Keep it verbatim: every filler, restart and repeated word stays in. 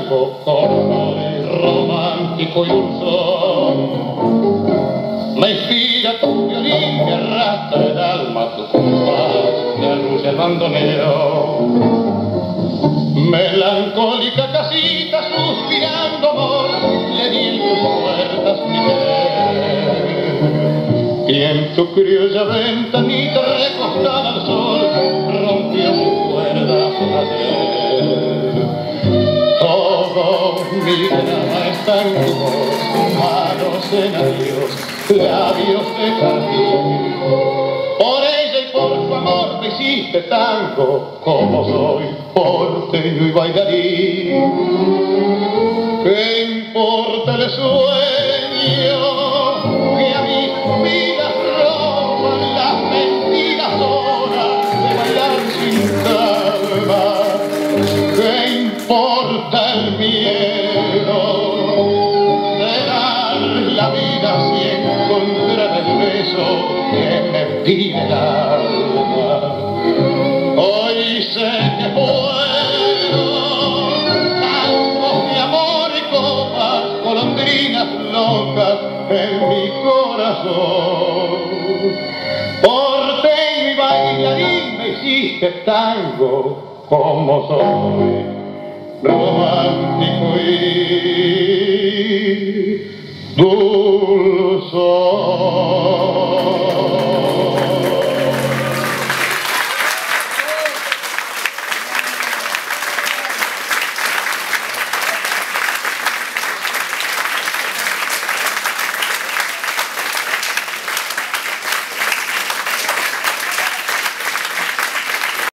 tango, como soy romántico y dulzón. Me inspira tu violín, me arrastra el alma, tu compás, me arrulla el bandoneo. Melancólica casita, suspirando amor, le di en tus puertas mi querer. Y en tu criolla ventanita recostada al sol, rompió mi cuerda ayer. Todo mi drama está en tu voz, manos en adiós, labios de jardín. Por ella y por su amor me hiciste tango, como soy porteño y bailarín. ¿Qué importa el sueño que a mis vidas roban las mentiras horas de bailar sin calma? ¿Qué importa el miedo de dar la vida si encontrar el beso que me pide el alma? Hoy sé que puedo tangos de amor y copas, golondrinas locas en mi corazón. Porteño y bailarín me hiciste tango, como soy romántico y dulzón.